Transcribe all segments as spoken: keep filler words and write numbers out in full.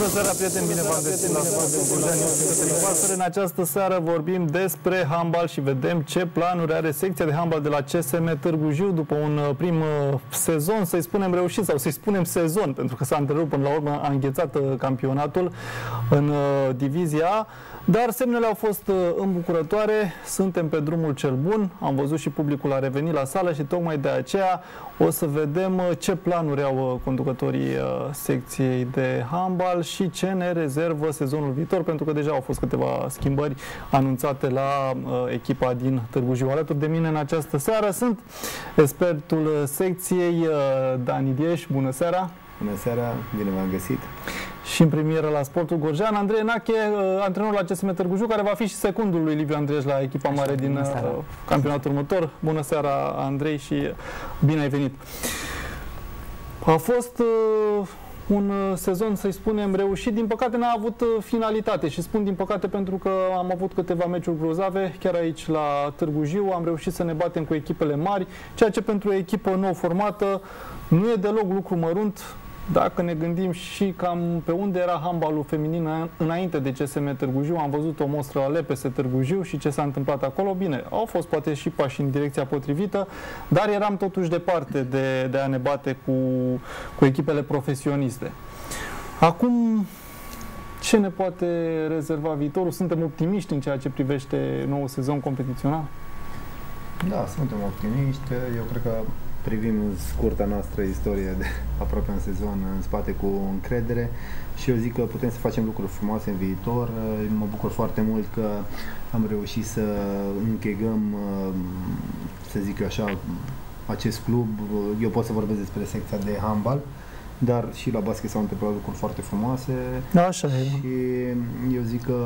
seara, prieteni, bine v-am găsit la Sportul Gorjan. Eu sunt Cătălin Pasăre. În această seară vorbim despre handbal și vedem ce planuri are secția de handbal de la C S M Târgu Jiu după un prim sezon, să-i spunem reușit sau să-i spunem sezon, pentru că s-a întrerupt până la urmă, a înghețat campionatul în divizia A. Dar semnele au fost îmbucurătoare, suntem pe drumul cel bun, am văzut și publicul a revenit la sală și tocmai de aceea o să vedem ce planuri au conducătorii secției de handbal și ce ne rezervă sezonul viitor, pentru că deja au fost câteva schimbări anunțate la echipa din Târgu Jiu. Alături de mine în această seară sunt expertul secției Dani Dieș. Bună seara! Bună seara, bine v-am găsit! Și în premieră la Sportul Gorjan, Andrei Nache, antrenor la C S M Târgu Jiu, care va fi și secundul lui Liviu Andreș la echipa mare din campionatul următor. Bună seara, Andrei, și bine ai venit! A fost uh, un sezon, să-i spunem, reușit. Din păcate n-a avut finalitate și spun din păcate pentru că am avut câteva meciuri grozave chiar aici la Târgu Jiu. Am reușit să ne batem cu echipele mari, ceea ce pentru o echipă nou formată nu e deloc lucru mărunt. Dacă ne gândim și cam pe unde era handbalul feminin înainte de C S M Târgu Jiu, am văzut o mostră la L P S Târgu Jiu și ce s-a întâmplat acolo. Bine, au fost poate și pași în direcția potrivită, dar eram totuși departe de, de a ne bate cu, cu echipele profesioniste. Acum, ce ne poate rezerva viitorul? Suntem optimiști în ceea ce privește noul sezon competițional? Da, suntem optimiști. Eu cred că privim scurta noastră istorie de aproape un sezon în spate cu încredere și eu zic că putem să facem lucruri frumoase în viitor. Mă bucur foarte mult că am reușit să închegăm, să zic eu așa, acest club. Eu pot să vorbesc despre secția de handbal, dar și la basket s-au întâmplat lucruri foarte frumoase. Da, așa e. Și eu zic că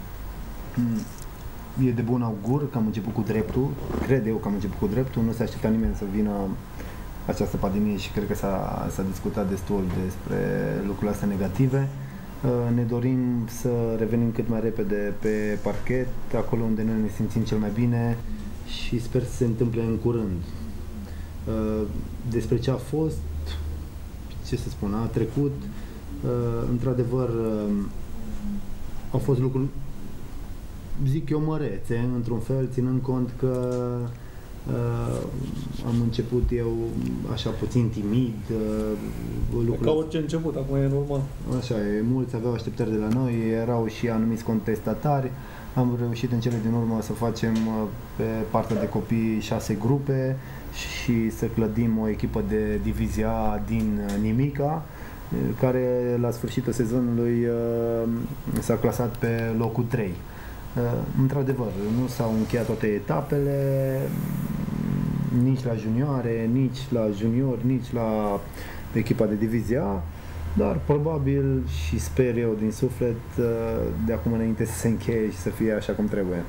e de bun augur că am început cu dreptul, cred eu că am început cu dreptul, nu se aștepta nimeni să vină această pandemie și cred că s-a discutat destul despre lucrurile astea negative. Ne dorim să revenim cât mai repede pe parchet, acolo unde noi ne simțim cel mai bine și sper să se întâmple în curând. Despre ce a fost, ce să spun, a trecut, într-adevăr au fost lucruri, zic eu, mărețe, într-un fel, ținând cont că uh, am început eu așa puțin timid. Uh, lucruri... Ca orice început, acum e normal. Așa e, mulți aveau așteptări de la noi, erau și anumiți contestatari. Am reușit în cele din urmă să facem uh, pe partea de copii șase grupe și să clădim o echipă de divizia din nimica, care la sfârșitul sezonului uh, s-a clasat pe locul trei. Uh, într-adevăr, nu s-au încheiat toate etapele, nici la junioare, nici la junior, nici la echipa de divizia A, dar probabil și sper eu din suflet uh, de acum înainte să se încheie și să fie așa cum trebuie.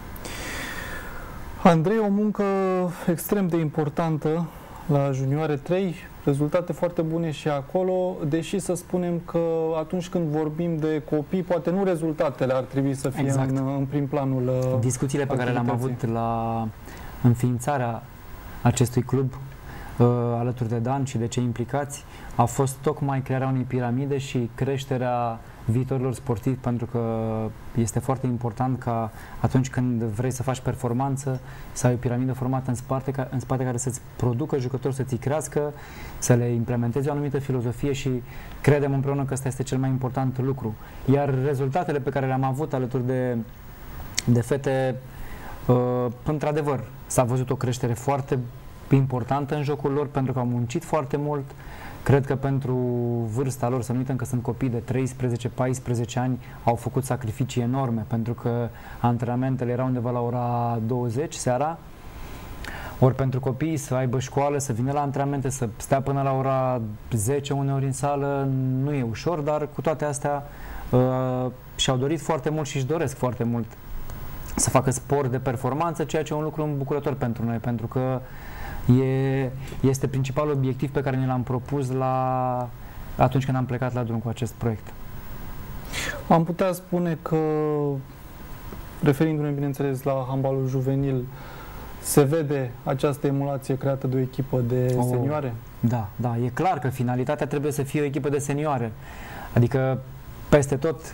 Andrei, o muncă extrem de importantă la junioare trei, rezultate foarte bune și acolo, deși să spunem că atunci când vorbim de copii, poate nu rezultatele ar trebui să fie exact. în, în prim planul. Discuțiile pe care le-am avut la înființarea acestui club, uh, alături de Dan și de cei implicați, a fost tocmai crearea unei piramide și creșterea viitorilor sportivi, pentru că este foarte important ca atunci când vrei să faci performanță să ai o piramidă formată în spate, în spate care să-ți producă jucători, să-ți crească, să le implementezi o anumită filozofie și credem împreună că ăsta este cel mai important lucru. Iar rezultatele pe care le-am avut alături de, de fete, uh, într-adevăr, s-a văzut o creștere foarte importantă în jocul lor, pentru că au muncit foarte mult. Cred că pentru vârsta lor, să nu uităm că sunt copii de treisprezece paisprezece ani, au făcut sacrificii enorme, pentru că antrenamentele erau undeva la ora douăzeci seara, ori pentru copii să aibă școală, să vină la antrenamente, să stea până la ora zece uneori în sală, nu e ușor, dar cu toate astea uh, și-au dorit foarte mult și își doresc foarte mult să facă sport de performanță, ceea ce e un lucru îmbucurător pentru noi, pentru că E, este principalul obiectiv pe care ne l-am propus la, atunci când am plecat la drum cu acest proiect. Am putea spune că, referindu-ne bineînțeles la handbalul juvenil, se vede această emulație creată de o echipă de oh, senioare? Da, da, e clar că finalitatea trebuie să fie o echipă de senioare. Adică peste tot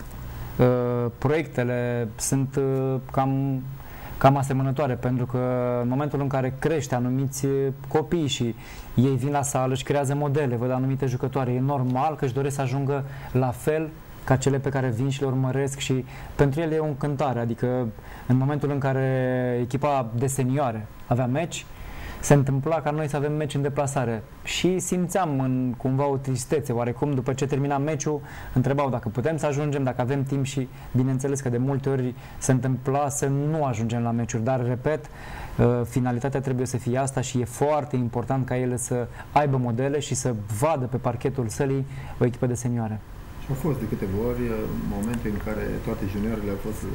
proiectele sunt cam, cam asemănătoare, pentru că în momentul în care crește anumiți copii și ei vin la sală, își creează modele, văd anumite jucătoare, e normal că își doresc să ajungă la fel ca cele pe care vin și le urmăresc și pentru ele e o încântare, adică în momentul în care echipa de senioare avea meci, se întâmpla ca noi să avem meci în deplasare și simțeam în, cumva o tristețe, oarecum după ce termina meciul, întrebau dacă putem să ajungem, dacă avem timp și bineînțeles că de multe ori se întâmpla să nu ajungem la meciuri, dar repet, finalitatea trebuie să fie asta și e foarte important ca ele să aibă modele și să vadă pe parchetul sălii o echipă de senioare. Și au fost de câteva ori momente în care toate junioarele au fost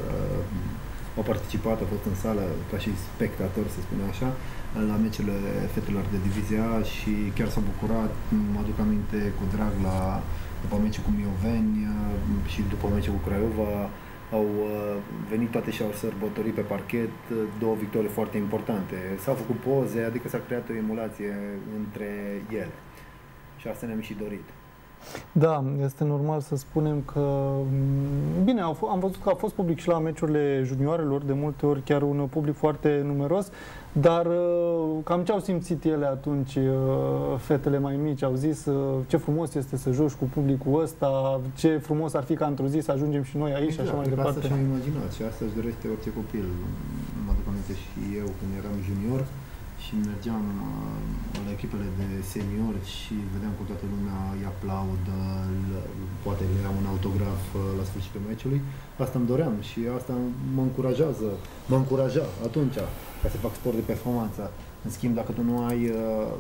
au participat, au fost în sală ca și spectatori, să spunem așa, la meciurile fetelor de divizia A și chiar s-au bucurat, mă aduc aminte cu drag la după meciul cu Mioveni și după meciul cu Craiova, au venit toate și au sărbătorit pe parchet două victorii foarte importante. S-au făcut poze, adică s-a creat o emulație între ele și asta ne-am și dorit. Da, este normal să spunem că, bine, am văzut că a fost public și la meciurile junioarelor, de multe ori chiar un public foarte numeros, dar cam ce au simțit ele atunci, fetele mai mici, au zis ce frumos este să joci cu publicul ăsta, ce frumos ar fi ca într-o zi să ajungem și noi aici, exact, și așa mai departe. Asta și-am imaginat și asta își dorește orice copil. Mă aduc aminte și eu când eram junior și mergeam uh, la echipele de seniori și vedeam că toată lumea îi aplaudă, poate le ia un autograf uh, la sfârșitul meciului. Asta îmi doream și asta mă încurajează, mă încuraja atunci ca să fac sport de performanță. În schimb, dacă tu nu ai uh,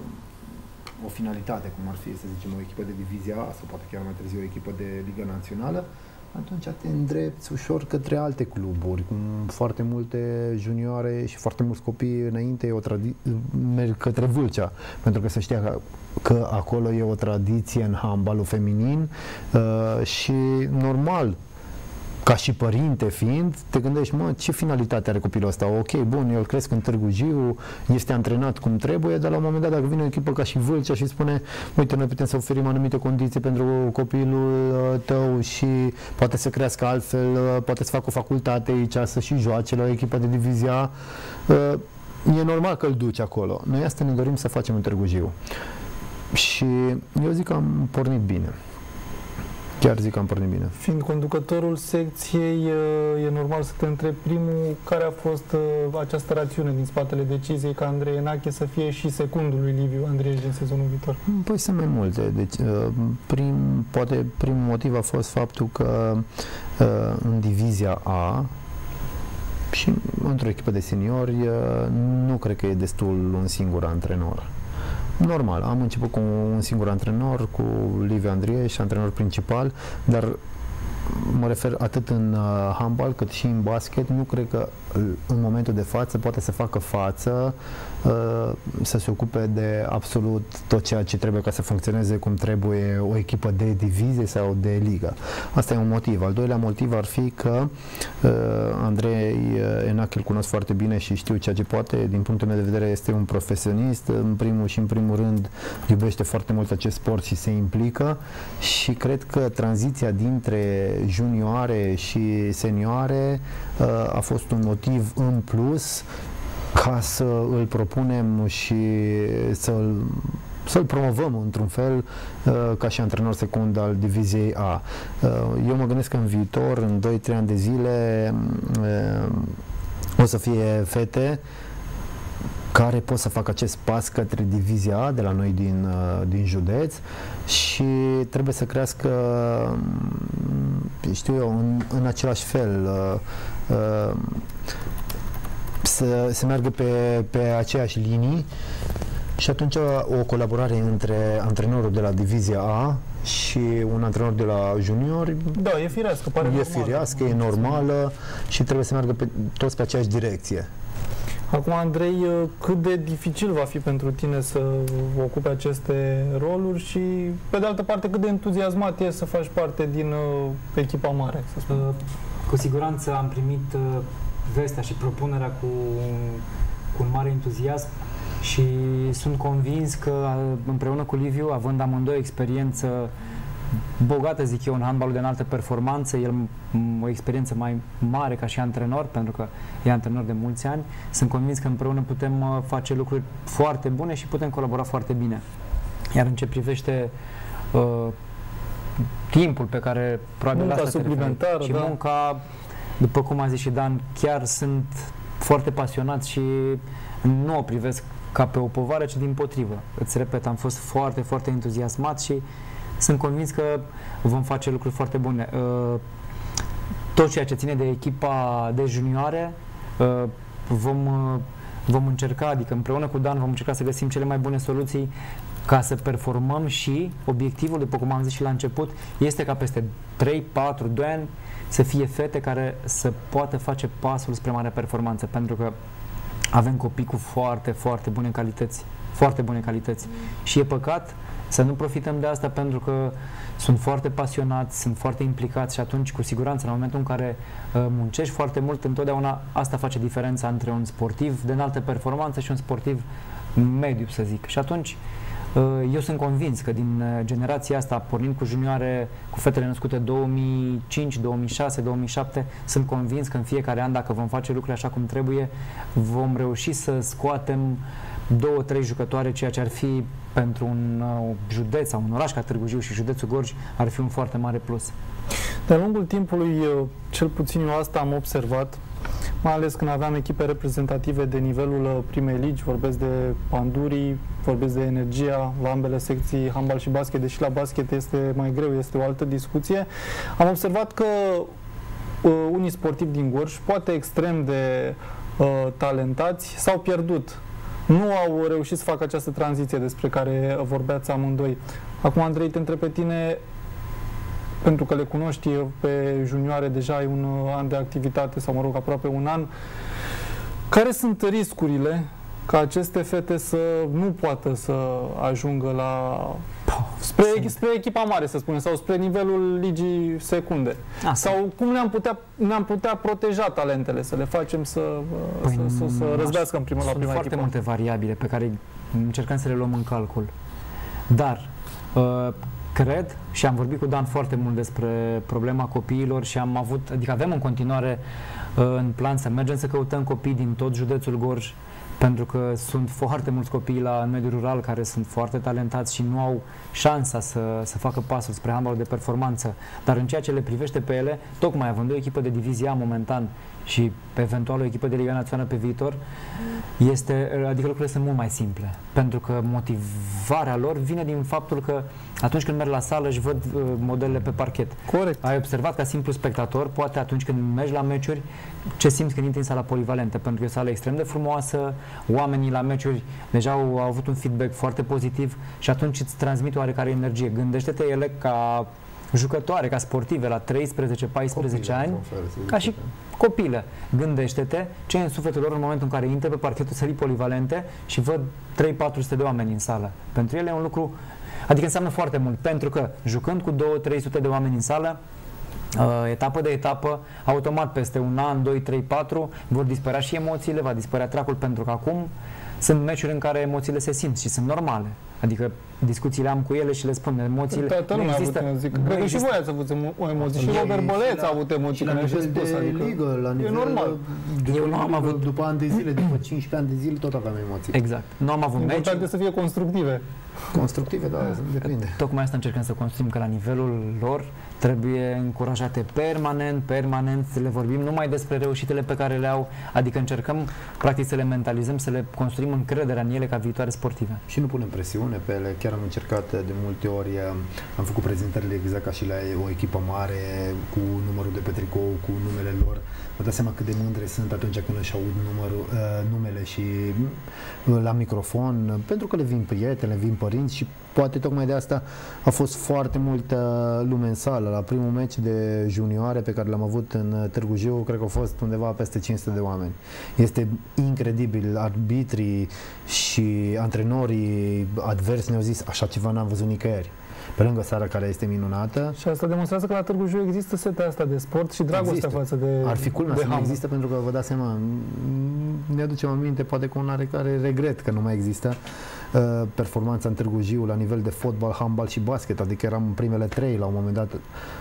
o finalitate, cum ar fi, să zicem, o echipă de divizia A sau poate chiar mai târziu o echipă de Liga Națională, atunci te îndrepți ușor către alte cluburi, cum foarte multe junioare și foarte mulți copii înainte o merg către Vâlcea, pentru că se știa că, că acolo e o tradiție în handbalul feminin uh, și normal, ca și părinte fiind, te gândești, mă, ce finalitate are copilul ăsta? Ok, bun, el cresc în Târgu Jiu, este antrenat cum trebuie, dar la un moment dat, dacă vine o echipă ca și Vâlcea și spune, uite, noi putem să oferim anumite condiții pentru copilul tău și poate să crească altfel, poate să facă o facultate aici, să și joace la o echipă de divizia, e normal că îl duci acolo. Noi asta ne dorim să facem în Târgu Jiu. Și eu zic că am pornit bine. Chiar zic că am pornit bine. Fiind conducătorul secției, e normal să te întreb primul, care a fost această rațiune din spatele deciziei ca Andrei Enache să fie și secundul lui Liviu Andrieș din sezonul viitor? Păi sunt mai multe. Deci, prim, poate primul motiv a fost faptul că în divizia A și într-o echipă de seniori nu cred că e destul un singur antrenor. Normal, am început cu un singur antrenor, cu Liviu Andrieș, antrenor principal, dar mă refer atât în uh, handbal cât și în basket, nu cred că în momentul de față poate să facă față, uh, să se ocupe de absolut tot ceea ce trebuie ca să funcționeze cum trebuie o echipă de divizie sau de ligă. Asta e un motiv. Al doilea motiv ar fi că uh, Andrei Enache îl cunosc foarte bine și știu ceea ce poate. Din punctul meu de vedere este un profesionist, în primul și în primul rând iubește foarte mult acest sport și se implică și cred că tranziția dintre junioare și senioare uh, a fost un motiv în plus ca să îl propunem și să-l să-l promovăm într-un fel uh, ca și antrenor secund al diviziei A. Uh, eu mă gândesc că în viitor, în doi trei ani de zile, uh, o să fie fete care pot să facă acest pas către divizia A de la noi din, din județ și trebuie să crească, știu eu, în, în același fel, să se meargă pe, pe aceeași linii și atunci o colaborare între antrenorul de la divizia A și un antrenor de la juniori, da, e firească, pare e normală. firească, e normală și trebuie să meargă pe, toți pe aceeași direcție. Acum, Andrei, cât de dificil va fi pentru tine să ocupe aceste roluri și, pe de altă parte, cât de entuziasmat e să faci parte din uh, echipa mare, să spun? Cu siguranță am primit uh, vestea și propunerea cu, cu un mare entuziasm și sunt convins că împreună cu Liviu, având amândoi experiență bogată, zic eu, în handbalul de înaltă performanță, el o experiență mai mare ca și antrenor, pentru că e antrenor de mulți ani. Sunt convins că împreună putem face lucruri foarte bune și putem colabora foarte bine. Iar în ce privește uh, timpul pe care probabil munca asta suplimentară și da. munca, după cum a zis și Dan, chiar sunt foarte pasionați și nu o privesc ca pe o povară, ci dimpotrivă. Îți repet, am fost foarte, foarte entuziasmat și sunt convins că vom face lucruri foarte bune. Tot ceea ce ține de echipa de junioare vom, vom încerca, adică împreună cu Dan vom încerca să găsim cele mai bune soluții ca să performăm și obiectivul, după cum am zis și la început, este ca peste trei, patru, doi ani să fie fete care să poată face pasul spre mare performanță, pentru că avem copii cu foarte, foarte bune calități, foarte bune calități. Mm. Și e păcat să nu profităm de asta, pentru că sunt foarte pasionați, sunt foarte implicați și atunci, cu siguranță, în momentul în care uh, muncești foarte mult, întotdeauna asta face diferența între un sportiv de înaltă performanță și un sportiv mediu, să zic. Și atunci eu sunt convins că din generația asta, pornind cu junioare, cu fetele născute două mii cinci, două mii șase, două mii șapte, sunt convins că în fiecare an, dacă vom face lucruri așa cum trebuie, vom reuși să scoatem două, trei jucătoare, ceea ce ar fi pentru un uh, județ sau un oraș ca Târgu Jiu și județul Gorj, ar fi un foarte mare plus. De-a lungul timpului, cel puțin eu asta am observat, mai ales când aveam echipe reprezentative de nivelul primei ligi, vorbesc de Pandurii, vorbesc de Energia, la ambele secții, handbal și basket, deși la basket este mai greu, este o altă discuție. Am observat că uh, unii sportivi din Gorj, poate extrem de uh, talentați, s-au pierdut. Nu au reușit să facă această tranziție despre care vorbeați amândoi. Acum, Andrei, te întreb pe tine, pentru că le cunoști pe junioare, deja ai un an de activitate, sau mă rog, aproape un an, care sunt riscurile ca aceste fete să nu poată să ajungă la spre, spre echipa mare, să spunem, sau spre nivelul ligii secunde? Asta. Sau cum ne-am putea, ne-am putea proteja talentele, să le facem să, păi să, să, să răzbească în primul la prima echipă? Sunt foarte multe variabile pe care încercăm să le luăm în calcul. Dar uh, cred, și am vorbit cu Dan foarte mult despre problema copiilor și am avut, adică avem în continuare uh, în plan să mergem să căutăm copii din tot județul Gorj, pentru că sunt foarte mulți copii la în mediul rural care sunt foarte talentați și nu au șansa să, să facă pasul spre handbalul de performanță. Dar în ceea ce le privește pe ele, tocmai având o echipă de divizie A momentan și pe eventual o echipă de Liga Națională pe viitor, este, adică lucrurile sunt mult mai simple. Pentru că motivarea lor vine din faptul că atunci când merg la sală își văd uh, modelele pe parchet. Corect. Ai observat ca simplu spectator, poate atunci când mergi la meciuri, ce simți când intri în sala polivalentă, pentru că e o sală extrem de frumoasă, oamenii la meciuri deja au, au avut un feedback foarte pozitiv și atunci îți transmite oarecare energie. Gândește-te ele ca jucătoare, ca sportive la treisprezece paisprezece ani, ca și copile. Gândește-te ce e în sufletul lor în momentul în care intră pe parchetul sălii polivalente și văd trei patru sute de oameni în sală. Pentru ele e un lucru, adică înseamnă foarte mult, pentru că jucând cu două trei sute de oameni în sală, Uh, etapă de etapă, automat peste un an, doi, trei, patru vor dispărea și emoțiile, va dispărea tracul, pentru că acum sunt meciuri în care emoțiile se simt și sunt normale. Adică discuțiile am cu ele și le spun, emoțiile Toată lumea există. A avut, zic, cred că și voi ați avut o emoție, și Robert Băleț a avut emoții la nivel spus, de adică ligă, la nivel, e normal. După, Eu nu am avut, după ani de zile, după cincisprezece ani de zile, tot aveam emoții. Exact. Nu am avut meci. Important să fie constructive. Constructive, da, depinde. Tocmai asta încercăm să construim, că la nivelul lor trebuie încurajate permanent, permanent, să le vorbim numai despre reușitele pe care le au, adică încercăm practic să le mentalizăm, să le construim încrederea în ele ca viitoare sportive. Și nu punem presiune pe ele, chiar am încercat de multe ori, am făcut prezentările exact ca și la o echipă mare, cu numărul de pe tricou, cu numele lor. Vă dați seama cât de mândre sunt atunci când își aud numărul, uh, numele și uh, la microfon, pentru că le vin prieteni, le vin părinți și poate tocmai de asta a fost foarte multă lume în sală. La primul meci de junioare pe care l-am avut în Târgu Jiu, cred că au fost undeva peste cinci sute de oameni. Este incredibil. Arbitrii și antrenorii adversi ne-au zis, așa ceva n-am văzut nicăieri. Pe lângă seara care este minunată. Și asta demonstrează că la Târgu Jiu există setea asta de sport și dragostea există. față de Ar fi culmea de să nu există, pentru că vă dați seama, ne aducem aminte, poate cu un oarecare regret că nu mai există. uh, performanța în Târgu Jiu la nivel de fotbal, handbal și basket, adică eram în primele trei la un moment dat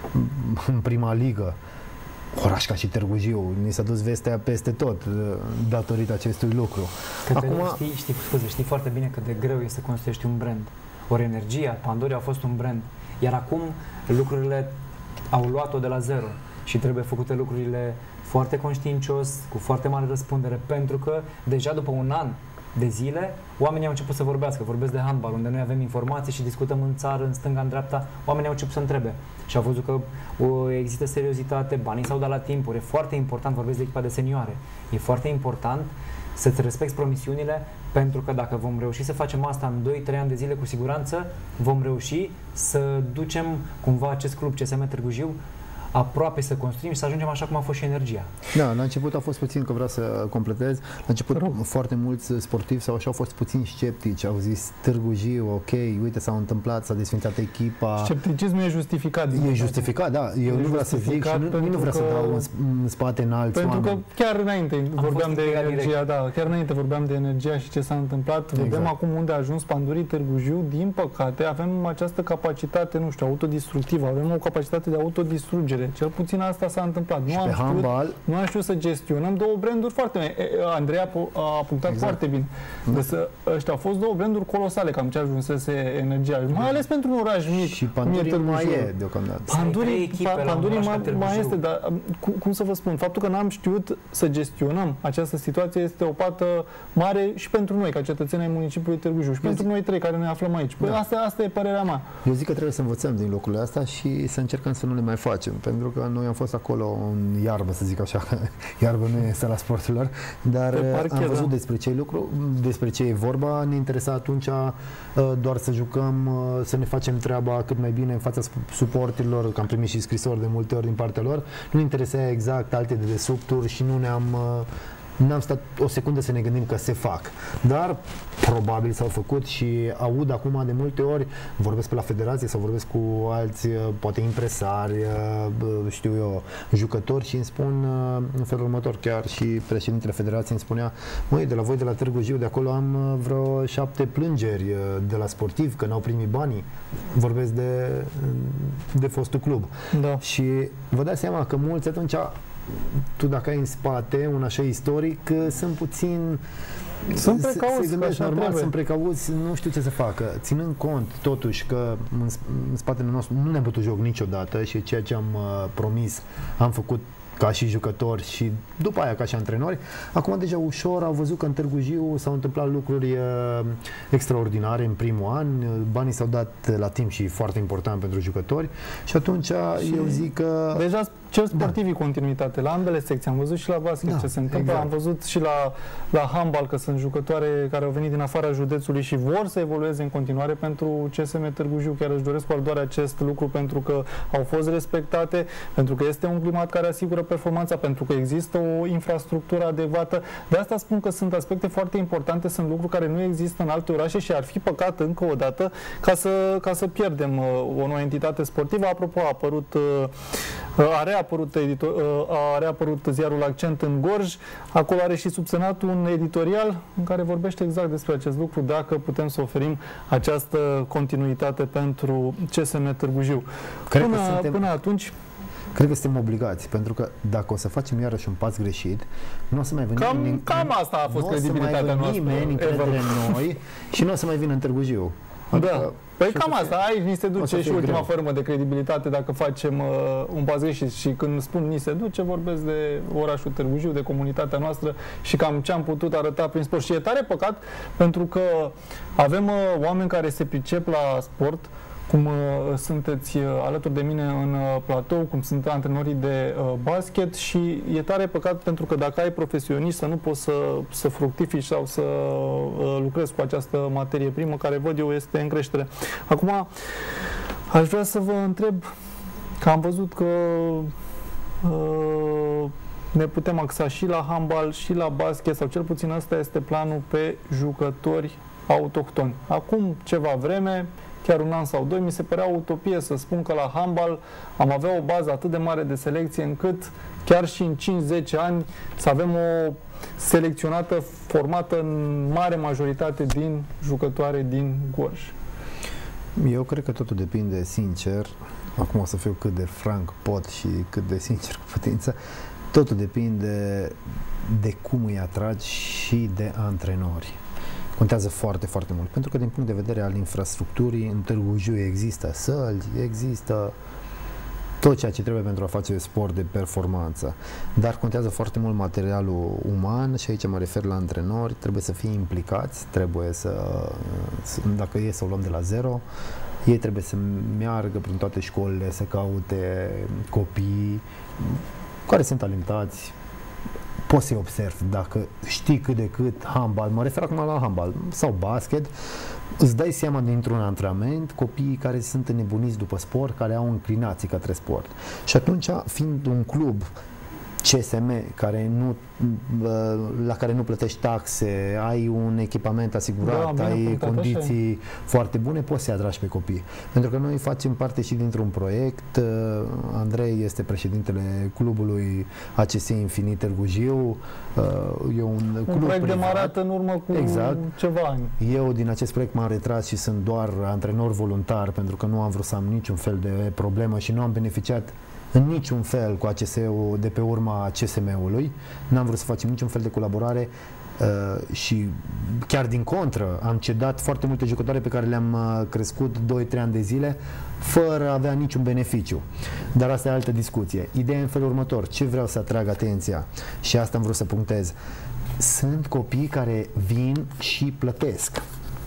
în prima ligă. Oraș ca și Târgu Jiu, ni s-a dus vestea peste tot datorită acestui lucru. Că Acum... știi, știi, scuze, știi foarte bine cât de greu e să construiești un brand. Ori Energia, Pandoria a fost un brand. Iar acum lucrurile au luat-o de la zero și trebuie făcute lucrurile foarte conștiincios, cu foarte mare răspundere, pentru că deja după un an de zile, oamenii au început să vorbească. Vorbesc de handbal, unde noi avem informații și discutăm în țară, în stânga, în dreapta, oamenii au început să întrebe. Și au văzut că o, există seriozitate, banii s-au dat la timpuri. E foarte important, vorbesc de echipa de senioare, e foarte important să-ți respecti promisiunile, pentru că dacă vom reuși să facem asta în doi trei ani de zile, cu siguranță vom reuși să ducem cumva acest club C S M Târgu Jiu aproape să construim și să ajungem așa cum a fost și Energia. Da, la început a fost puțin, că vreau să completez, la început Rău. foarte mulți sportivi sau așa au fost puțin sceptici, au zis Târgu Jiu, ok, uite s-a întâmplat, s-a desfințat echipa. Scepticismul e justificat. E justificat, da, eu nu vreau să zic și nu, nu vreau să dau în, în spate în alți Pentru oameni. că chiar înainte vorbeam de Energia, da, chiar înainte vorbeam de Energia și ce s-a întâmplat, exact. Vedem acum unde a ajuns Pandurii Târgu Jiu, din păcate avem această capacitate, nu știu, autodistructivă, avem o capacitate de autodistrugere. Cel puțin asta s-a întâmplat. Nu am, știut, nu am știut să gestionăm două branduri foarte bine. Andrei a punctat exact. foarte bine. Deci, ăștia au fost două branduri colosale, cam ce ajunsese Energia. Mai ales pentru un oraș mic. Și Pandurii mai e deocamdată. Pandurii, Pandurii mai, mai este, dar cum să vă spun, faptul că n-am știut să gestionăm această situație este o pată mare și pentru noi, ca cetățeni ai municipiului Târgu Jiu, și pentru noi trei care ne aflăm aici. Păi da. asta, asta e părerea mea. Eu zic că trebuie să învățăm din lucrurile astea și să încercăm să nu le mai facem, pentru că noi am fost acolo în iarbă, să zic așa, că iarbă nu e sala sporturilor, dar parchet, am văzut da. despre ce lucru, despre ce e vorba. Ne interesa atunci doar să jucăm, să ne facem treaba cât mai bine în fața suporterilor, că am primit și scrisori de multe ori din partea lor. Nu ne interesa exact alte dedesubturi și nu ne-am N-am stat o secundă să ne gândim că se fac, dar probabil s-au făcut și aud acum de multe ori, vorbesc pe la federație sau vorbesc cu alți, poate impresari, știu eu, jucători și îmi spun în felul următor, chiar și președintele federației îmi spunea: măi, de la voi de la Târgu Jiu, de acolo am vreo șapte plângeri de la sportivi că n-au primit banii. Vorbesc de, de fostul club. Da. Și vă dați seama că mulți atunci, tu dacă ai în spate un așa istoric, sunt puțin... Sunt precauți, se gândesc normal, trebuie. Sunt precauți, nu știu ce să facă. Ținând cont, totuși, că în, în spatele nostru nu ne-am putut joc niciodată și ceea ce am uh, promis am făcut ca și jucători și după aia ca și antrenori. Acum deja ușor au văzut că în Târgu Jiu s-au întâmplat lucruri uh, extraordinare în primul an, banii s-au dat la timp și foarte important pentru jucători și atunci și eu zic că... Deja cer sportivii da. continuitate la ambele secții. Am văzut și la basket da, ce se întâmplă, exact. Am văzut și la, la handbal că sunt jucătoare care au venit din afara județului și vor să evolueze în continuare pentru C S M Târgu Jiu. Chiar își doresc doar acest lucru pentru că au fost respectate, pentru că este un climat care asigură performanța, pentru că există o infrastructură adecvată. De asta spun că sunt aspecte foarte importante, sunt lucruri care nu există în alte orașe și ar fi păcat încă o dată ca să, ca să pierdem uh, o nouă entitate sportivă. Apropo, a apărut uh, are A reapărut, editor, a reapărut ziarul Accent în Gorj. Acolo are și subsemnat un editorial în care vorbește exact despre acest lucru, dacă putem să oferim această continuitate pentru C S M Târgu Jiu. Până, suntem... până atunci... Cred că suntem obligați, pentru că dacă o să facem iarăși un pas greșit, nu o să mai vină cam, nimeni, cam asta a fost credibilitatea noastră. Nu o să mai vină nimeni în noi și nu o să mai vină în Târgu Jiu. Da. Păi cam asta, aici ni se duce și ultima greu. formă de credibilitate dacă facem uh, un pas greșit și când spun ni se duce, vorbesc de orașul Târgu Jiu, de comunitatea noastră și cam ce am putut arăta prin sport. Și e tare păcat pentru că avem uh, oameni care se pricep la sport, cum uh, sunteți uh, alături de mine în uh, platou, cum sunt antrenorii de uh, basket și e tare păcat pentru că dacă ai profesioniști să nu poți să, să fructifici sau să uh, lucrezi cu această materie primă care văd eu este în creștere. Acum aș vrea să vă întreb că am văzut că uh, ne putem axa și la handbal și la basket sau cel puțin ăsta este planul pe jucători autohtoni. Acum ceva vreme chiar un an sau doi, mi se părea utopie să spun că la handbal am avea o bază atât de mare de selecție încât chiar și în cinci zece ani să avem o selecționată, formată în mare majoritate din jucătoare din Gorj. Eu cred că totul depinde, sincer, acum o să fiu cât de franc pot și cât de sincer cu putință, totul depinde de cum îi atragi și de antrenori. Contează foarte, foarte mult, pentru că din punct de vedere al infrastructurii, în Târgu Jiu există săli, există tot ceea ce trebuie pentru a face sport de performanță, dar contează foarte mult materialul uman și aici mă refer la antrenori, trebuie să fie implicați, trebuie să, dacă e să o luăm de la zero, ei trebuie să meargă prin toate școlile, să caute copii care sunt talentați. Poți să-i observi, dacă știi cât de cât handbal, mă refer acum la handbal sau basket, îți dai seama dintr-un antrenament copiii care sunt înnebuniți după sport, care au înclinații către sport. Și atunci, fiind un club C S M care nu, la care nu plătești taxe, ai un echipament asigurat, da, ai condiții așa foarte bune, poți să-i atragi pe copii. Pentru că noi facem parte și dintr-un proiect. Andrei este președintele clubului A C S Infinit Târgu Jiu. E un, un club proiect privat demarat în urmă cu exact. ceva ani. Eu din acest proiect m-am retras și sunt doar antrenor voluntar pentru că nu am vrut să am niciun fel de problemă și nu am beneficiat în niciun fel cu A C S-ul de pe urma C S M-ului. N-am vrut să facem niciun fel de colaborare uh, și chiar din contră am cedat foarte multe jucătoare pe care le-am uh, crescut doi trei ani de zile fără a avea niciun beneficiu. Dar asta e altă discuție. Ideea e în felul următor. Ce vreau să atrag atenția și asta am vrut să punctez. Sunt copii care vin și plătesc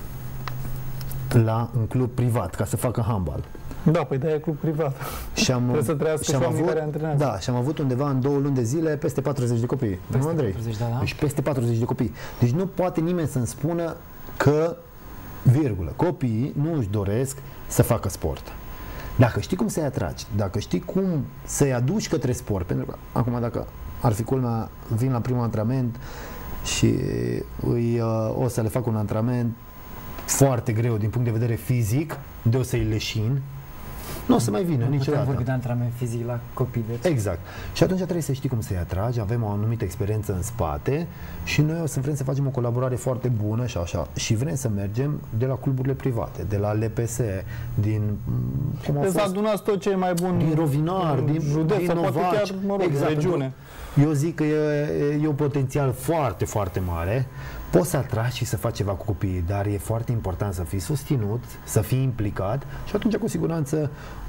la un club privat ca să facă handbal. Da, păi de-aia e club privat. Și am, trebuie să trăiască și oamenii care antrenează. Da, și am avut undeva în două luni de zile peste patruzeci de copii. Peste nu, Andrei? patruzeci, da, da. Deci peste patruzeci de copii. Deci nu poate nimeni să-mi spună că, virgulă, copiii nu își doresc să facă sport. Dacă știi cum să-i atragi, dacă știi cum să-i aduci către sport, pentru că acum dacă ar fi culmea, vin la primul antrenament și îi, uh, o să le fac un antrenament foarte greu din punct de vedere fizic, de o să-i leșin, nu o să mai vină nu niciodată. putem vorbi de antrenament fizic la copii. Deci. Exact. Și atunci trebuie să știi cum să-i atragi, avem o anumită experiență în spate și noi o să vrem să facem o colaborare foarte bună și așa. Și vrem să mergem de la cluburile private, de la L P S, din cum deci să adunați tot ce e mai bun din Rovinar, din, județ, din sau Novaci, poate chiar, mă rog, exact, regiune. Eu zic că e, e un potențial foarte, foarte mare. Poți să atragi și să faci ceva cu copiii, dar e foarte important să fii susținut, să fii implicat și atunci, cu siguranță,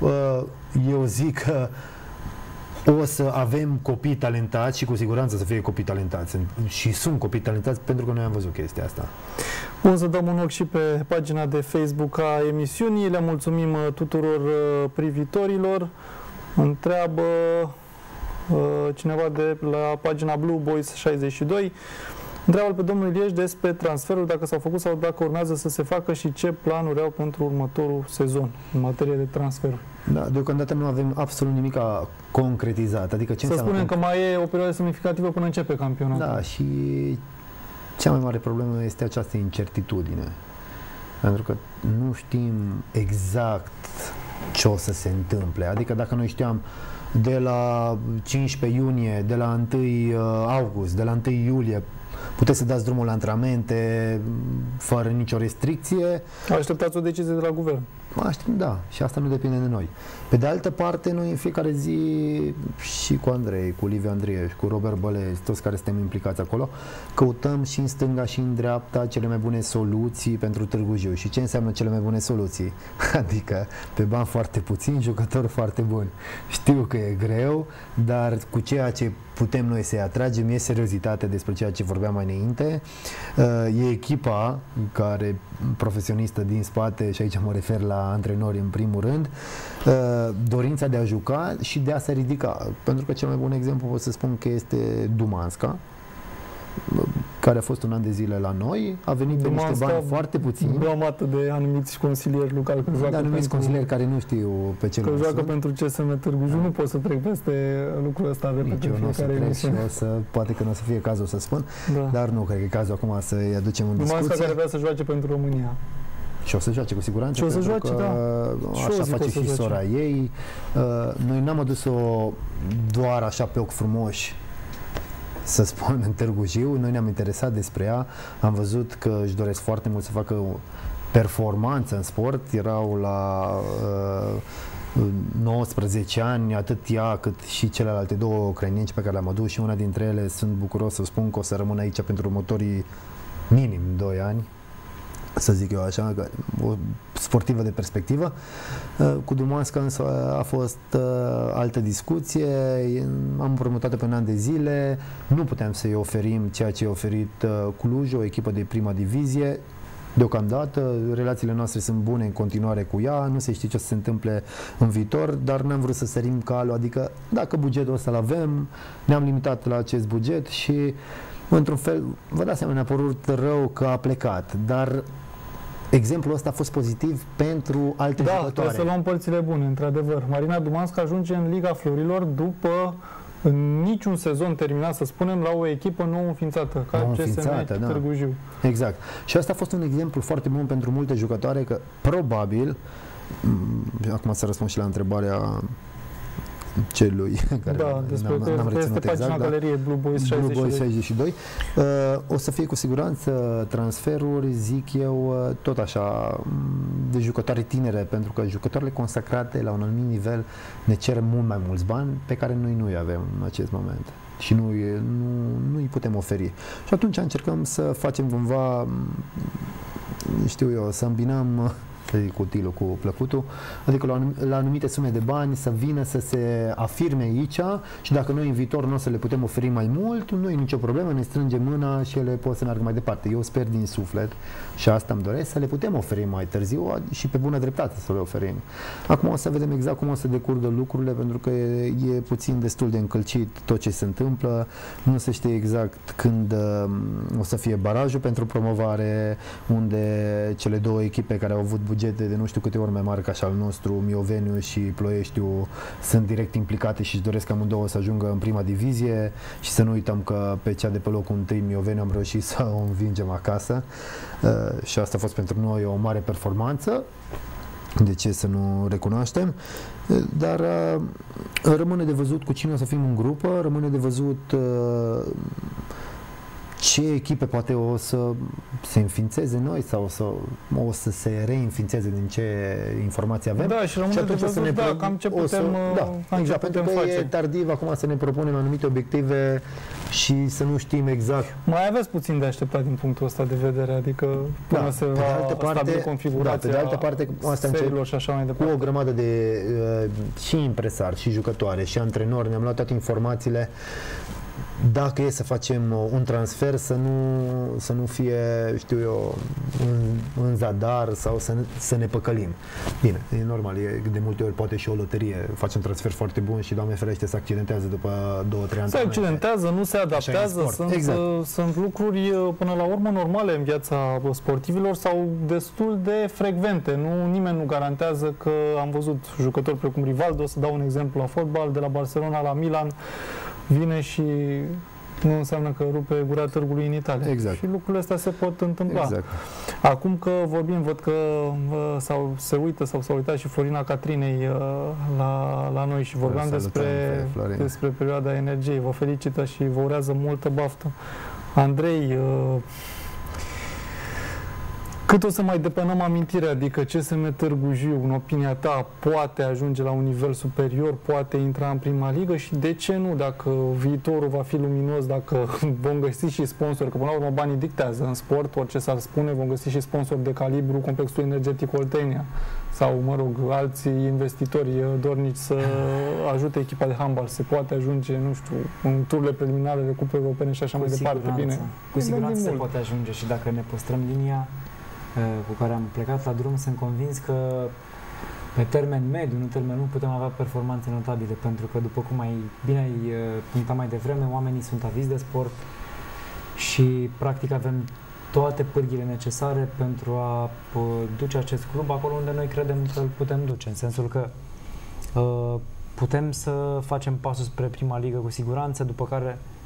eu zic că o să avem copii talentați și cu siguranță să fie copii talentați. Și sunt copii talentați pentru că noi am văzut chestia asta. Bun, să dăm un ochi și pe pagina de Facebook a emisiunii. Le mulțumim tuturor privitorilor. Întreabă cineva de la pagina Blue Boys șaizeci și doi. Întreabă pe domnul Ilieș despre transferul, dacă s-au făcut sau dacă urmează să se facă și ce planuri au pentru următorul sezon în materie de transfer. Da, deocamdată nu avem absolut nimic concretizat. Adică ce să spunem că mai e o perioadă semnificativă până începe campionatul. Da, și cea mai mare problemă este această incertitudine. Pentru că nu știm exact ce o să se întâmple. Adică dacă noi știam de la cincisprezece iunie, de la întâi august, de la întâi iulie, puteți să dați drumul la antrenamente fără nicio restricție. Așteptați o decizie de la guvern. Aștept, da, și asta nu depinde de noi. Pe de altă parte, noi în fiecare zi și cu Andrei, cu Liviu Andrieș, cu Robert Bălezi, toți care suntem implicați acolo, căutăm și în stânga și în dreapta cele mai bune soluții pentru Târgu Jiu. Și ce înseamnă cele mai bune soluții? Adică pe bani foarte puțini, jucători foarte buni. Știu că e greu, dar cu ceea ce putem noi să-i atragem e seriozitate despre ceea ce vorbeam mai înainte. E echipa care, profesionistă din spate, și aici mă refer la antrenori în primul rând, dorința de a juca și de a se ridica. Pentru că cel mai bun exemplu pot să spun că este Dumanska, care a fost un an de zile la noi, a venit pe niște bani foarte puțini. Blomată de anumiți consilieri locali. De anumiți consilieri care nu știu pe ce că joacă sunt. Pentru C S M Târgu Jiu, nu pot să trec peste lucrul ăsta de nici eu nu o să trec și o să, poate că nu o să fie cazul să spun, da. Dar nu cred că e cazul acum să-i aducem în discuție. Dumanska care vrea să joace pentru România. Și o să joace cu siguranță. Și o să joace, că, da. Așa face și sora ei. Noi n-am adus-o doar așa pe ochi frumoși, să spun, în Târgu Jiu. Noi ne-am interesat despre ea. Am văzut că își doresc foarte mult să facă performanță în sport. Erau la uh, nouăsprezece ani, atât ea cât și celelalte două ucrainenci pe care le-am adus și una dintre ele sunt bucuros să spun că o să rămână aici pentru următorii minim doi ani, să zic eu așa, o sportivă de perspectivă. Cu Dumoasca însă a fost altă discuție, am împrumutat-o pe un an de zile, nu puteam să-i oferim ceea ce i-a oferit Cluj, o echipă de prima divizie. Deocamdată, relațiile noastre sunt bune în continuare cu ea, nu se știe ce o să se întâmple în viitor, dar n-am vrut să sărim calul, adică dacă bugetul ăsta l-avem, ne-am limitat la acest buget și într-un fel, vă dați seama, ne-a părut rău că a plecat, dar exemplul ăsta a fost pozitiv pentru alte da, jucătoare. Da, trebuie să luăm părțile bune, într-adevăr. Marina Dumansca ajunge în Liga Florilor după în niciun sezon terminat, să spunem, la o echipă nou înființată, ca C S M da. Târgu Jiu. Exact. Și asta a fost un exemplu foarte bun pentru multe jucătoare, că probabil, acum să răspund și la întrebarea celui care da, despre că, că este pagina exact, galeriei Blue Boys șaizeci și doi. Blue Boys șaizeci și doi. Uh, o să fie cu siguranță transferuri, zic eu, tot așa, de jucătoare tinere, pentru că jucătoarele consacrate la un anumit nivel ne cer mult mai mulți bani pe care noi nu îi avem în acest moment și nu, nu, nu îi putem oferi. Și atunci încercăm să facem cumva, știu eu, să îmbinăm cu utilul, cu plăcutul, adică la, la anumite sume de bani să vină să se afirme aici și dacă noi în viitor nu o să le putem oferi mai mult, nu e nicio problemă, ne strângem mâna și ele pot să meargă mai departe. Eu sper din suflet și asta îmi doresc să le putem oferi mai târziu și pe bună dreptate să le oferim. Acum o să vedem exact cum o să decurgă lucrurile, pentru că e, e puțin destul de încălcit tot ce se întâmplă, nu se știe exact când uh, o să fie barajul pentru promovare, unde cele două echipe care au avut bugete de nu știu câte ori mai mari ca și al nostru, Mioveniu și Ploieștiu, sunt direct implicate și își doresc amândouă să ajungă în prima divizie și să nu uităm că pe cea de pe locul întâi, Mioveniu, am reușit să o învingem acasă uh, și asta a fost pentru noi o mare performanță. De ce să nu recunoaștem? Dar uh, rămâne de văzut cu cine o să fim în grupă, rămâne de văzut uh, ce echipe poate o să se înființeze noi sau o să, o să se reînființeze din ce informații avem. Da, și rămâne și de văzut, da, pro... cam ce putem, să, da, cam exact, ce pentru putem că face. E tardiv acum să ne propunem anumite obiective și să nu știm exact. Mai aveți puțin de așteptat din punctul ăsta de vedere, adică până da, se va stabili configurația, da, pe de altă parte, asta serilor și așa mai departe. Cu o grămadă de uh, și impresari, și jucătoare, și antrenori, ne-am luat toate informațiile. Dacă e să facem un transfer, să nu, să nu fie, știu eu, în, în zadar sau să ne, să ne păcălim. Bine, e normal, e de multe ori poate și o loterie. Facem un transfer foarte bun și, Doamne ferește, se accidentează după două, trei ani. Se accidentează, nu se adaptează, sunt, exact. sunt lucruri până la urmă normale în viața sportivilor sau destul de frecvente. Nu, nimeni nu garantează că am văzut jucători precum Rivaldo, să dau un exemplu la fotbal, de la Barcelona la Milan, vine și nu înseamnă că rupe gura târgului în Italia. Exact. Și lucrurile astea se pot întâmpla. Exact. Acum că vorbim, văd că uh, sau se uită sau s-a uitat și Florina Catrinei uh, la, la noi și vorbeam despre, despre perioada energiei. Vă felicită și vă urează multă baftă. Andrei, uh, cât o să mai depănăm amintirea, adică C S M Târgu Jiu, în opinia ta, poate ajunge la un nivel superior, poate intra în prima ligă și de ce nu, dacă viitorul va fi luminos, dacă vom găsi și sponsori, că până la urmă banii dictează în sport, orice s-ar spune, vom găsi și sponsori de calibru Complexul Energetic Oltenia sau, mă rog, alții investitori dornici să ajute echipa de handbal, se poate ajunge, nu știu, în tururile preliminare de Cupe Europene și așa cu mai departe. Bine, cu siguranță se poate ajunge și dacă ne păstrăm linia cu care am plecat la drum, sunt convins că pe termen mediu, nu termen lung, putem avea performanțe notabile, pentru că, după cum ai bine ai punctat mai devreme, oamenii sunt avizi de sport și, practic, avem toate pârghile necesare pentru a duce acest club acolo unde noi credem că îl putem duce, în sensul că uh, putem să facem pasul spre prima ligă cu siguranță, după care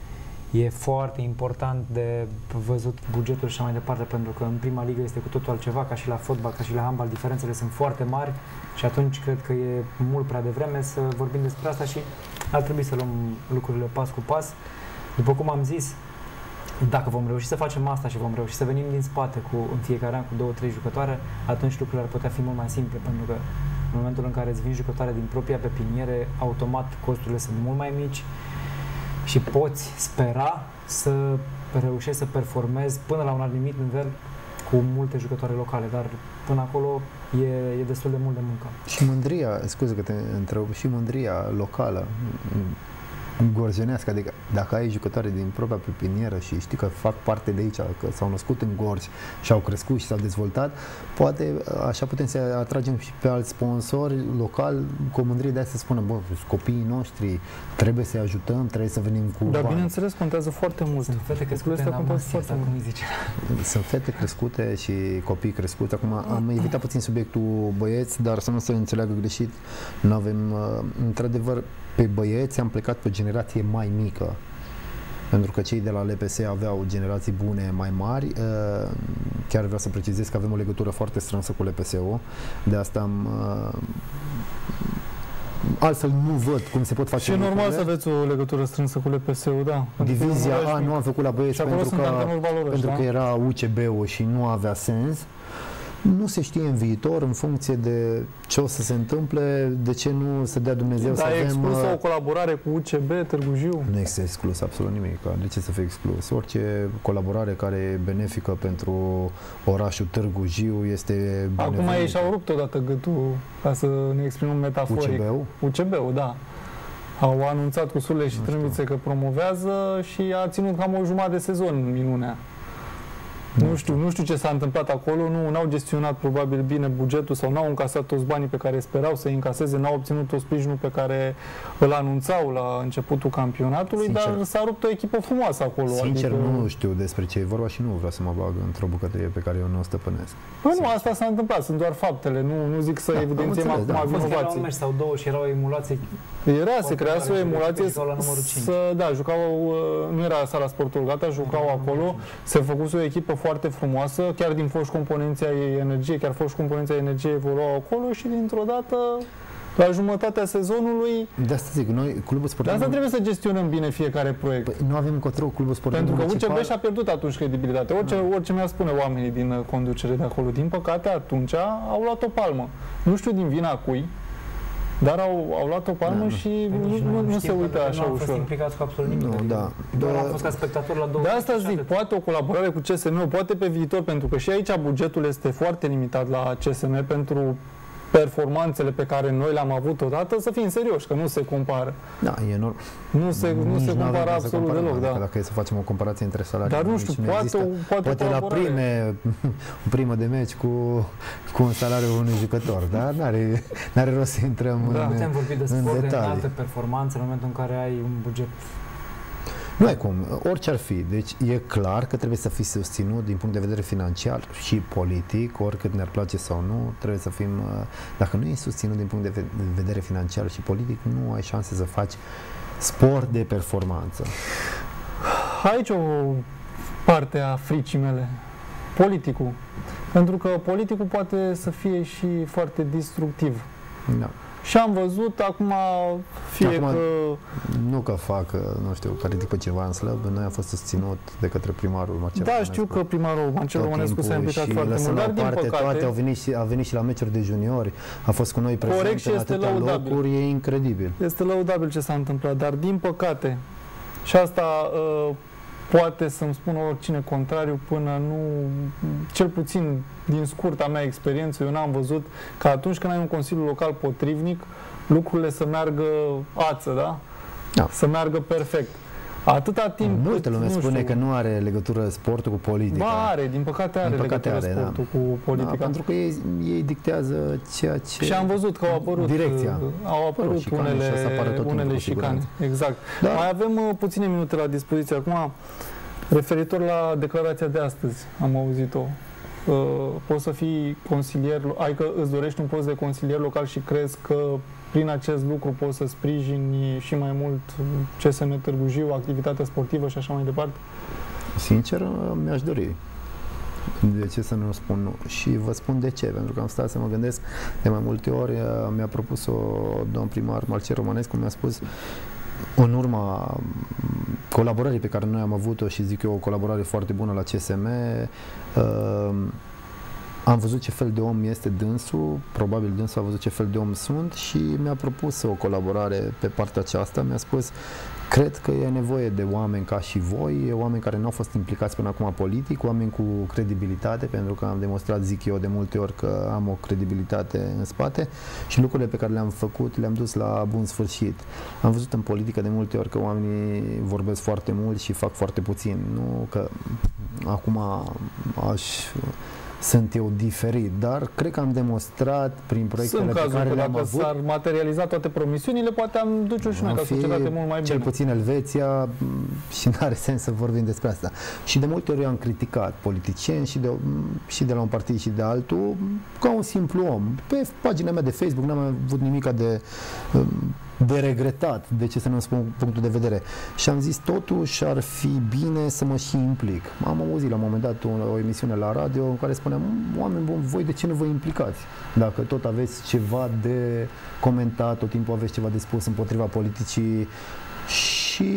E foarte important de văzut bugetul și așa mai departe, pentru că în prima ligă este cu totul altceva, ca și la fotbal, ca și la handbal, diferențele sunt foarte mari și atunci cred că e mult prea devreme să vorbim despre asta și ar trebui să luăm lucrurile pas cu pas. După cum am zis, dacă vom reuși să facem asta și vom reuși să venim din spate cu, în fiecare an cu două, trei jucătoare, atunci lucrurile ar putea fi mult mai simple, pentru că în momentul în care îți vin jucătoare din propria pepiniere, automat costurile sunt mult mai mici și poți spera să reușești să performezi până la un anumit nivel cu multe jucătoare locale, dar până acolo e, e destul de mult de muncă. Și mândria, scuze că te întreb, și mândria locală, gorjenească, adică dacă ai jucătoare din propria pepinieră și știi că fac parte de aici, că s-au născut în Gorj și au crescut și s-au dezvoltat, poate așa putem să atragem și pe alți sponsori locali cu o mândrie de aia să spună, bă, copiii noștri, trebuie să-i ajutăm, trebuie să venim cu Dar bani. bineînțeles, contează foarte mult. Sunt fete crescute în Amasia, sau cum îi zice. Sunt fete crescute și copii crescuți. Acum am evitat puțin subiectul băieți, dar să nu se înțeleagă greșit, nu avem, într-adevăr, pe băieți am plecat pe generație mai mică, pentru că cei de la L P S aveau generații bune mai mari. Chiar vreau să precizez că avem o legătură foarte strânsă cu L P S-ul, de asta am, altfel nu văd cum se pot face. Și e normal să aveți o legătură strânsă cu L P S-ul, da. Divizia A nu am făcut la băieți pentru, că, valoroși, pentru da? că era U C B-ul și nu avea sens. Nu se știe în viitor, în funcție de ce o să se întâmple, de ce nu se dea Dumnezeu Dar să e avem... exclusă o colaborare cu U C B, Târgu Jiu? Nu este exclus absolut nimic. De ce să fie exclus? Orice colaborare care e benefică pentru orașul Târgu Jiu este benevenită. Acum ei și-au rupt odată gâtul, ca să ne exprimăm metaforic. U C B-ul? U C B-ul, da. Au anunțat cu surle și trâmbițe că promovează și a ținut cam o jumătate de sezon minunea. Nu știu, nu știu ce s-a întâmplat acolo, nu au gestionat probabil bine bugetul sau n-au încasat toți banii pe care sperau să-i încaseze, n-au obținut tot sprijinul pe care îl anunțau la începutul campionatului, sincer, dar s-a rupt o echipă frumoasă acolo. Sincer, adică... nu știu despre ce e vorba și nu vreau să mă bag într-o bucătărie pe care eu nu o stăpânesc. Păi nu, asta s-a întâmplat, sunt doar faptele, nu, nu zic să da, evidențiem acum da. vinovații. Erau un meci sau două și era o emulație. Era, se crease o emulație, să, da, jucau, nu era Sala Sportul Gata, jucau acolo, se făcuse o echipă foarte frumoasă, chiar din foști componenții ai Energie, chiar foști componenții ai Energie evoluau acolo și dintr-o dată, la jumătatea sezonului... De asta zic, noi, clubul sportiv... De asta trebuie să gestionăm bine fiecare proiect. Păi, nu avem încotro, clubul sportiv Pentru că municipal... U C B și-a pierdut atunci credibilitate. Orice, da. orice mi-ar spune oamenii din conducere de acolo, din păcate, atunci au luat o palmă. Nu știu din vina cui, dar au, au luat o palmă da, și nu, nu, nu se uită așa ușor. Nu au fost implicați cu absolut nimic. Nu, da. Doar am fost ca spectator la două. De asta zic, poate o colaborare cu C S M, poate pe viitor, pentru că și aici bugetul este foarte limitat la C S M pentru performanțele pe care noi le-am avut odată, să fim serioși, că nu se compară. Da, e normal. Nu se, nu se compară absolut deloc, da. Dacă e să facem o comparație între salarii, dar nu știu, poate, o, poate, poate la prime, o primă de meci cu, cu un salariu unui jucător, dar n-are, n-are rost să intrăm da. în Putem vorbi de sport, de alte performanțe în momentul în care ai un buget. Nu ai cum, orice ar fi. Deci e clar că trebuie să fii susținut din punct de vedere financiar și politic, oricât ne-ar place sau nu, trebuie să fim, dacă nu e susținut din punct de vedere financiar și politic, nu ai șanse să faci sport de performanță. Aici o parte a fricii mele, politicul. Pentru că politicul poate să fie și foarte destructiv. Da. Și am văzut, acum, fie acum, că... Nu că fac, nu știu, că ridică ceva în slăb, noi am fost susținut de către primarul Marcel Da, Romanescu. știu că primarul Marcel Romanescu s-a implicat foarte mult, dar din parte, păcate... Toate au venit, și, a venit și la meciuri de juniori, a fost cu noi prezent corect și în este atâtea lăudabil. locuri, e incredibil. Este lăudabil ce s-a întâmplat, dar din păcate, și asta uh, poate să-mi spună oricine contrariu, până nu, cel puțin din scurta mea experiență, eu n-am văzut că atunci când ai un consiliu local potrivnic, lucrurile să meargă ață, da? Da. Să meargă perfect. Atâta timp... Multă lume spune știu, că nu are legătură sportul cu politica. Ba, are, din păcate are din păcate legătură are, sportul da. cu politica. Da, pentru că ei, ei dictează ceea ce... Și am văzut că au apărut, direcția. Au apărut șicane unele, și unele șicane. Exact. Da. Mai avem uh, puține minute la dispoziție. Acum, referitor la declarația de astăzi, am auzit-o. poți să fii consilier, adică îți dorești un post de consilier local și crezi că prin acest lucru poți să sprijini și mai mult C S M Târgu Jiu, activitatea sportivă și așa mai departe? Sincer, mi-aș dori. De ce să nu spun nu? Și vă spun de ce, pentru că am stat să mă gândesc de mai multe ori. Mi-a propus-o domn primar Marcel Romanescu, mi-a spus în urma colaborării pe care noi am avut-o, și zic eu o colaborare foarte bună la C S M, uh, am văzut ce fel de om este dânsul, probabil dânsul a văzut ce fel de om sunt și mi-a propus o colaborare pe partea aceasta. Mi-a spus, cred că e nevoie de oameni ca și voi, oameni care nu au fost implicați până acum politic, oameni cu credibilitate, pentru că am demonstrat, zic eu, de multe ori că am o credibilitate în spate și lucrurile pe care le-am făcut le-am dus la bun sfârșit. Am văzut în politică de multe ori că oamenii vorbesc foarte mult și fac foarte puțin. Nu că acum aș... sunt eu diferit, dar cred că am demonstrat prin proiectele pe care le-am avut. Sunt cazuri că dacă s-ar materializa toate promisiunile, poate am duce și noi ca societate mult mai bine. Cel puțin Elveția și nu are sens să vorbim despre asta. Și de multe ori eu am criticat politicieni și de, și de la un partid și de altul ca un simplu om. Pe pagina mea de Facebook n-am avut nimic de de regretat, de ce să nu spun punctul de vedere. Și am zis, totuși ar fi bine să mă și implic. Am auzit la un moment dat o, o emisiune la radio în care spuneam, oameni buni, voi de ce nu vă implicați? Dacă tot aveți ceva de comentat, tot timpul aveți ceva de spus împotriva politicii. Și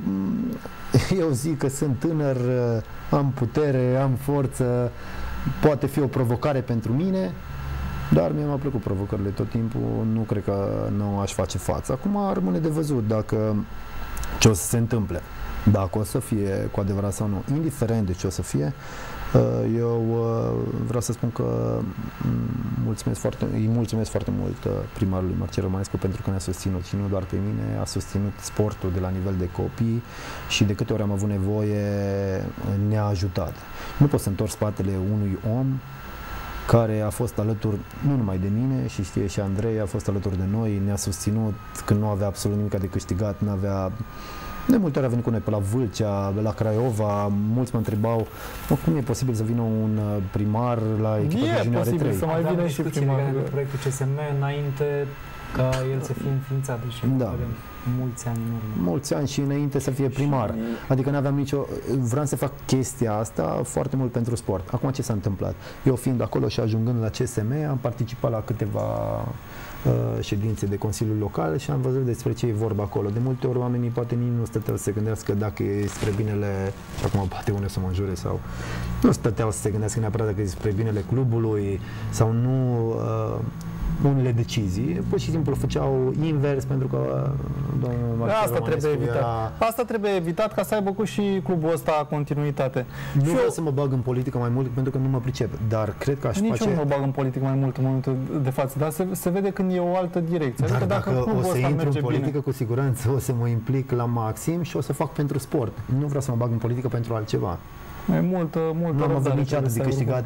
eu zic că sunt tânăr, am putere, am forță, poate fi o provocare pentru mine. Dar mie m-a plăcut provocările tot timpul, nu cred că nu aș face față. Acum rămâne de văzut dacă ce o să se întâmple, dacă o să fie cu adevărat sau nu. Indiferent de ce o să fie, eu vreau să spun că mulțumesc foarte, îi mulțumesc foarte mult primarului Marcel Romanescu pentru că ne-a susținut și nu doar pe mine, a susținut sportul de la nivel de copii și de câte ori am avut nevoie ne-a ajutat. Nu poți să întorci spatele unui om care a fost alături, nu numai de mine, și știe și Andrei, a fost alături de noi, ne-a susținut când nu avea absolut nimic de câștigat, nu avea... De multe ori a venit cu noi pe la Vâlcea, la Craiova, mulți mă întrebau cum e posibil să vină un primar la echipa de junioare trei. E posibil să mai vină și primar. De proiectul C S M înainte ca el să fie înființat, deci da. mulți ani în urmă. Mulți ani și înainte să fie primar. Adică nu aveam nicio... Vreau să fac chestia asta foarte mult pentru sport. Acum ce s-a întâmplat? Eu fiind acolo și ajungând la C S M, am participat la câteva uh, ședințe de Consiliul Local și am văzut despre ce e vorba acolo. De multe ori oamenii poate nici nu stăteau să se gândească dacă e spre binele, și acum poate unul să mă înjure sau nu stăteau să se gândească neapărat dacă e spre binele clubului sau nu uh, unele decizii, pur și simplu făceau invers pentru că domnul Marcel Asta trebuie evitat. Era... Asta trebuie evitat ca să aibă cu și clubul ăsta continuitate. Nu și vreau eu... să mă bag în politică mai mult pentru că nu mă pricep, dar cred că aș Nici face... eu nu mă bag în politică mai mult în momentul de față, dar se, se vede când e o altă direcție. Dar adică dacă, dacă o să intru în politică, bine, cu siguranță o să mă implic la maxim și o să fac pentru sport. Nu vreau să mă bag în politică pentru altceva. mai multă, multă Nu am avut niciodată de câștigat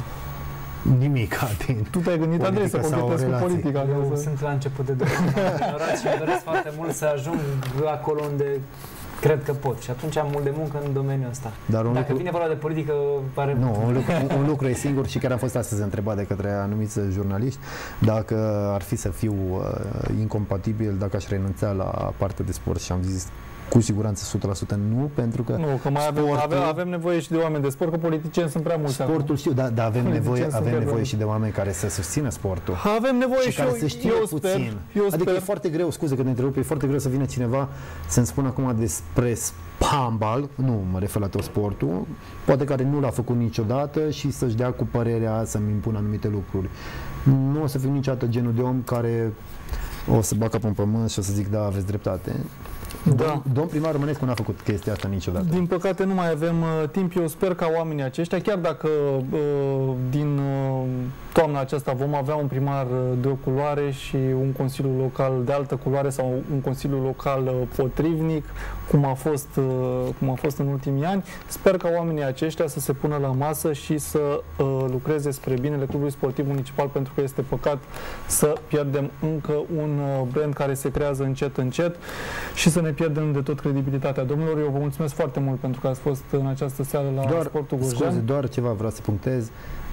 nimic. Tu te-ai gândit, Andrei, să completezi cu politica? Eu sunt la început de drum și îmi doresc foarte mult să ajung acolo unde cred că pot. Și atunci am mult de muncă în domeniul ăsta. Dar Dacă lucru... vine vorba de politică, pare... Nu, un lucru, un, un lucru e singur și chiar am fost astăzi întrebat de către anumiți jurnaliști dacă ar fi să fiu uh, incompatibil, dacă aș renunța la partea de sport și am zis cu siguranță o sută la sută nu, pentru că Nu, că mai avem, sportul, avem, avem nevoie și de oameni de sport, că politicieni sunt prea mulți. Sportul acum. știu, dar da, avem nevoie, avem nevoie și de oameni care să susțină sportul. Avem nevoie și, și care eu, să știe eu puțin. Sper, eu adică sper. e foarte greu, scuze că te întrerup, e foarte greu să vină cineva să-mi spună acum despre handbal, nu mă refer la tot sportul, poate care nu l-a făcut niciodată și să-și dea cu părerea să-mi impună anumite lucruri. Nu o să fiu niciodată genul de om care o să bag capul în pământ și o să zic da, aveți dreptate. Da. Domn primar Rămânescu n-a făcut chestia asta niciodată. Din păcate nu mai avem uh, timp. Eu sper ca oamenii aceștia, chiar dacă uh, din uh, toamna aceasta vom avea un primar uh, de o culoare și un consiliu local de altă culoare sau un consiliu local uh, potrivnic, cum a fost, uh, cum a fost în ultimii ani, sper ca oamenii aceștia să se pună la masă și să uh, lucreze spre binele clubului sportiv municipal, pentru că este păcat să pierdem încă un uh, brand care se creează încet, încet și să ne pierdem de tot credibilitatea. Domnilor, eu vă mulțumesc foarte mult pentru că ați fost în această seară la doar, Sportul Gorjean. Scuze, doar ceva vreau să punctez.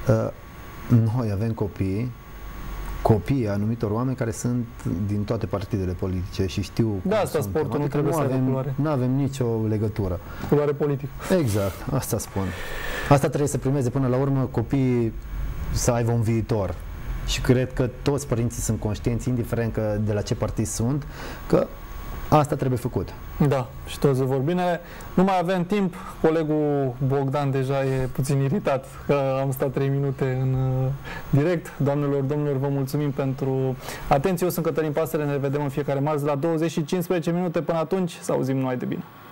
Noi avem copii, copii anumitor oameni care sunt din toate partidele politice și știu Da, asta sunt. sportul nu Adică trebuie să aibă avem, culoare. nu avem nicio legătură. Culoare politică. Exact, asta spun. Asta trebuie să primeze până la urmă copiii să aibă un viitor. Și cred că toți părinții sunt conștienți, indiferent că de la ce partid sunt, că asta trebuie făcut. Da, și toți vor bine. Nu mai avem timp. Colegul Bogdan deja e puțin iritat că am stat trei minute în uh, direct. Doamnelor, domnilor, vă mulțumim pentru atenție. Eu sunt Cătălin Pasăre, ne vedem în fiecare marți la douăzeci și cincisprezece minute. Până atunci, să auzim numai de bine.